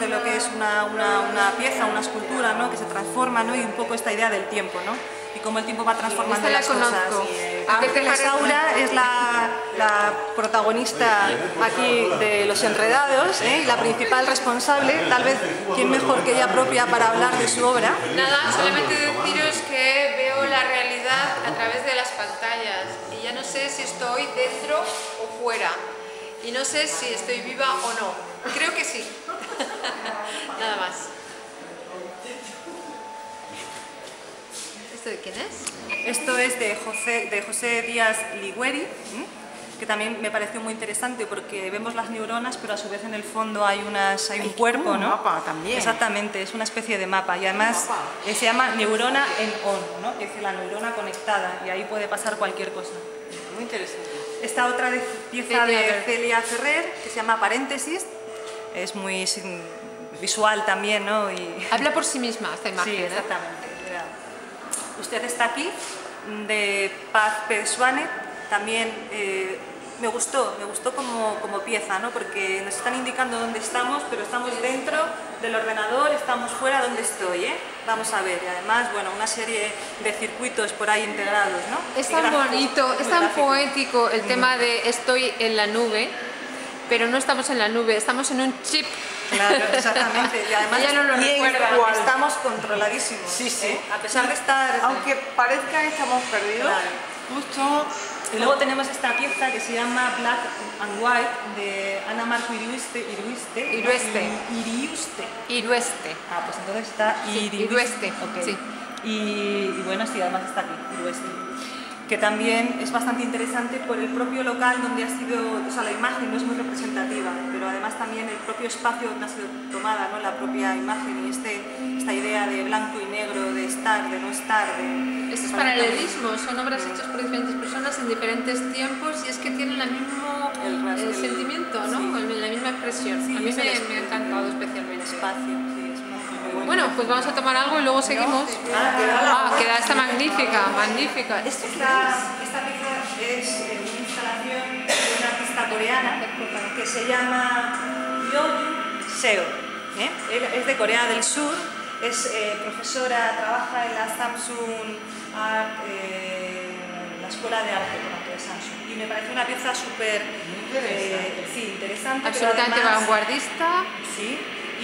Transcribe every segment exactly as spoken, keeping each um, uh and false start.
de lo que es una, una, una pieza, una escultura, ¿no? Que se transforma, ¿no? Y un poco esta idea del tiempo, ¿no? Y cómo el tiempo va transformando las cosas. Y, Ángeles Saura es la, la protagonista aquí de Los Enredados, ¿eh? Y la principal responsable, tal vez quién mejor que ella propia para hablar de su obra. Nada, solamente deciros que veo la realidad a través de las pantallas y ya no sé si estoy dentro o fuera y no sé si estoy viva o no. Creo que sí. Nada más. ¿Esto de quién es? Esto es de José, de José Díaz Ligueri, ¿eh? Que también me pareció muy interesante porque vemos las neuronas, pero a su vez en el fondo hay, unas, hay un cuerpo, ¿no? Un mapa también. Exactamente, es una especie de mapa y además eh, se llama neurona en on, ¿no? Que es la neurona conectada y ahí puede pasar cualquier cosa. Muy interesante. Esta otra de, pieza de Celia Ferrer que se llama Paréntesis, es muy sin, visual también, ¿no? Y, habla por sí misma esta imagen. Sí, exactamente. ¿Eh? Usted está aquí, de Paz Persuane, también eh, me gustó, me gustó como, como pieza, ¿no? Porque nos están indicando dónde estamos, pero estamos dentro del ordenador, estamos fuera donde estoy, ¿eh? Vamos a ver, y además, bueno, una serie de circuitos por ahí integrados, ¿no? Es tan bonito, es tan poético el tema de estoy en la nube, pero no estamos en la nube, estamos en un chip. Claro, exactamente, y además ella no lo recuerda. Estamos controladísimos. Sí, sí. ¿eh? A pesar de estar... Aunque parezca que estamos perdidos, claro. justo... Y luego tenemos esta pieza que se llama Black and White de Ana Marco Iriuste. Iriuste. Irueste. Iriuste. Irueste. Ah, pues entonces está Iriuste. Sí, Irueste. Okay. Sí. Y, y bueno, sí, además está aquí, Irueste. Que también es bastante interesante por el propio local donde ha sido, o sea, la imagen no es muy representativa, pero además también el propio espacio donde ha sido tomada, ¿no? La propia imagen y este, esta idea de blanco y negro, de estar, de no estar. De, Estos paralelismos son obras hechas por diferentes personas en diferentes tiempos y es que tienen el mismo el, el, el sentimiento, ¿no? Sí. La misma expresión. Sí, a mí me, me ha encantado especialmente. Espacio, sí, es muy bueno. Bueno, pues vamos a tomar algo y luego seguimos. Ah, queda, ah, queda esta magnífica, magnífica. Esta, esta pieza es una instalación de una artista coreana que se llama Yoo Seo. ¿eh? Es de Corea del Sur, es eh, profesora, trabaja en la Samsung Art, eh, la Escuela de Arte de Samsung. Y me parece una pieza súper eh, sí, interesante. Absolutamente además, vanguardista. Sí,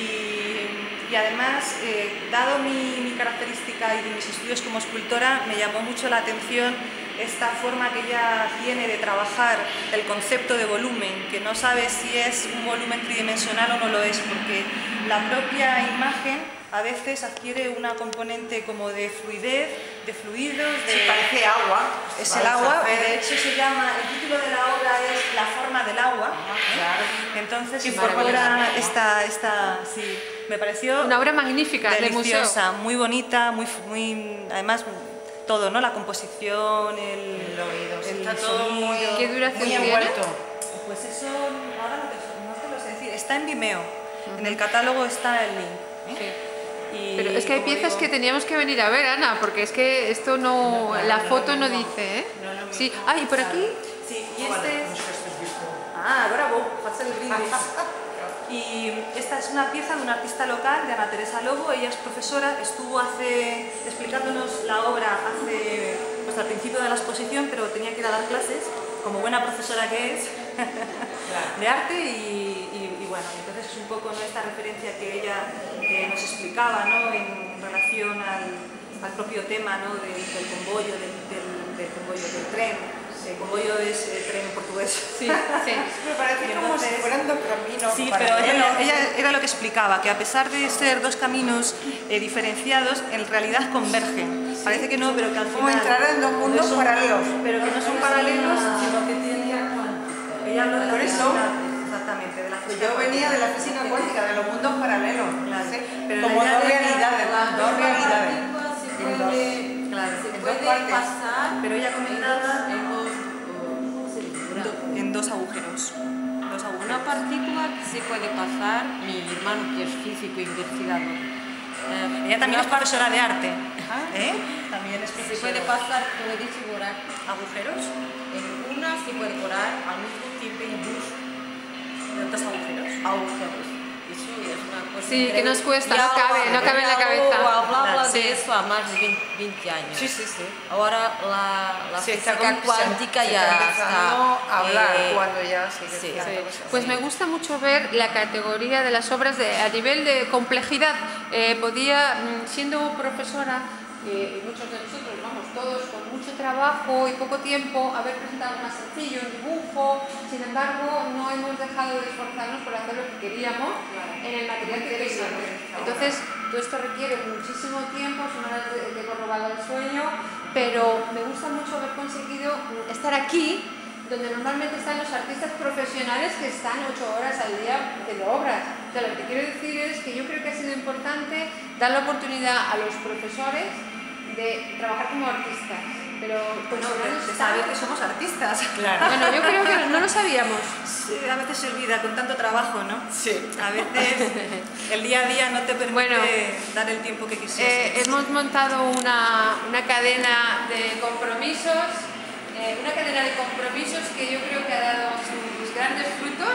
y, y además, eh, dado mi, mi característica y de mis estudios como escultora, me llamó mucho la atención esta forma que ella tiene de trabajar el concepto de volumen, que no sabe si es un volumen tridimensional o no lo es, porque la propia imagen a veces adquiere una componente como de fluidez, de fluidos, de... Sí, parece agua. Es el agua, de hecho se llama, el título de la obra es La forma del agua, ¿eh? Claro. Entonces incorpora esta, esta, sí, me pareció una obra magnífica, deliciosa, de museo. muy bonita, muy, muy, además todo, ¿no? La composición, el, el oído, el está todo muy, ¿Qué duración muy tiene? envuelto. Pues eso ahora no te, no te lo sé decir, está en Vimeo, uh-huh. En el catálogo está el link. ¿eh? Sí. Y, pero es que hay piezas digo... que teníamos que venir a ver, Ana, porque es que esto no, no la foto no, no dice, ¿eh? No, sí. Ah, y por aquí. Sí, y este es... Ah, bravo, pasa el brindis. Y esta es una pieza de una artista local, de Ana Teresa Lobo. Ella es profesora, estuvo hace, explicándonos la obra hace, pues al principio de la exposición, pero tenía que ir a dar clases, como buena profesora que es, de arte y, y, y bueno, entonces es un poco, ¿no? Esta referencia que ella eh, nos explicaba, ¿no? en, en relación al, al propio tema, ¿no? del, del convoyo, del, del, del convoyo, del tren. El convoyo es eh, tren en portugués. Sí, sí. Me parece como si fueran dos caminos. Sí, pero ella, ella era lo que explicaba, que a pesar de ser dos caminos eh, diferenciados, en realidad convergen. Sí. Parece que no, pero que al final... Como entrar en dos mundos son, paralelos. Pero que no son paralelos, sino que tienen... Ella habló de la Por eso, exactamente, de la física. Yo venía de la física cuántica, de los mundos paralelos. Claro. ¿sí? Pero como dos realidades, dos realidades. Se puede, claro, se puede pasar, pero ella comentaba en dos, en dos agujeros. Dos agujeros. Una partícula que se puede pasar, mi hermano que es físico investigador. Eh, ella también es profesora de arte. ¿Eh? También es profesora. Se puede pasar, puede figurar agujeros. En una se puede curar al mismo tiempo en dos, dos agujeros. agujeros. Y eso y es una cosa Sí, que increíble. nos cuesta, Ya no cabe, no cabe en la ya cabeza. luego hablaba Sí. de eso a más de veinte años. Sí, sí, sí. Ahora la, la Se está física com- cuántica se- se ya está empezando está a hablar eh, cuando ya sigue sí, tanto sí. cosas. Pues me gusta mucho ver la categoría de las obras de, a nivel de complejidad. Eh, podía, mm, siendo profesora, eh, y muchos de nosotros, vamos, todos con mucho trabajo y poco tiempo, haber presentado algo más sencillo, un dibujo. Sin embargo, no hemos dejado de esforzarnos por hacer lo que queríamos en el material que queríamos. Entonces, todo esto requiere muchísimo tiempo, son horas de, de corrobado el sueño, pero me gusta mucho haber conseguido estar aquí, donde normalmente están los artistas profesionales que están ocho horas al día haciendo obras. O sea, lo que quiero decir es que yo creo que ha sido importante dar la oportunidad a los profesores de trabajar como artistas, pero Bueno, considerando de saber que somos artistas. Claro. Bueno, yo creo que no lo sabíamos. Sí, a veces se olvida con tanto trabajo, ¿no? Sí. A veces el día a día no te permite Bueno, dar el tiempo que Eh, quisieras. hemos montado una, una cadena de compromisos, eh, una cadena de compromisos que yo creo que ha dado sus grandes frutos,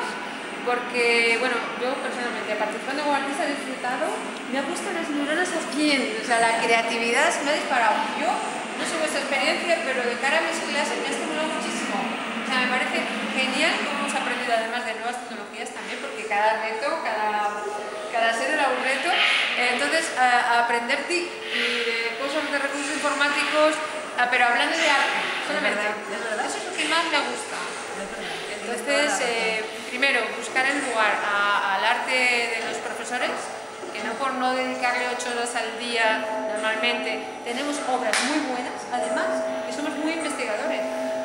porque, bueno, yo personalmente, participando como artista, he disfrutado, me ha puesto las neuronas a cien, o sea, la creatividad se me ha disparado. Yo no sé vuestra experiencia, pero de cara a mis clases me ha estimulado muchísimo. O sea, me parece genial cómo hemos aprendido además de nuevas tecnologías también, porque cada reto, cada, cada ser era un reto. Eh, entonces, a, a aprender TIC y de cosas de recursos informáticos, ah, pero hablando de arte, solamente. verdad, es verdad. Eso es lo que más me gusta. Entonces, eh, primero, buscar el lugar a- al arte de los profesores, que no por no dedicarle ocho horas al día normalmente, tenemos obras muy buenas, además, y somos muy investigadores.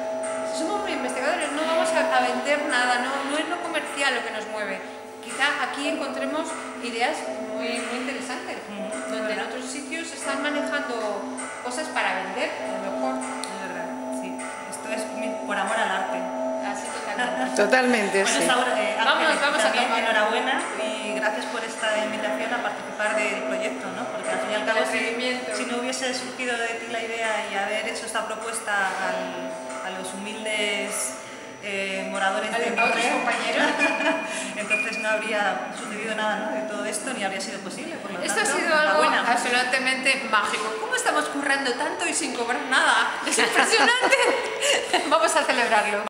Si somos muy investigadores, no vamos a, a vender nada, no, no es lo comercial lo que nos mueve. Quizá aquí encontremos ideas muy, muy interesantes, donde en otros sitios se están manejando cosas para vender, a lo mejor. Es verdad, sí. Esto es mi- por amor al arte. Así totalmente. Totalmente, Bueno, sí. Saura, eh, Vamos, Ángeles, vamos a también acabar. enhorabuena y gracias por esta invitación a participar del proyecto, ¿no? Porque al fin y al cabo, El si, seguimiento. si no hubiese surgido de ti la idea y haber hecho esta propuesta al- a los humildes eh, moradores A de los- a otros Torre, compañeros. entonces no habría sucedido nada, ¿no? De todo esto ni habría sido posible. Por lo Esto ha tanto, sido algo enhorabuena. absolutamente mágico. ¿Cómo estamos currando tanto y sin cobrar nada? Es impresionante. Vamos a celebrarlo.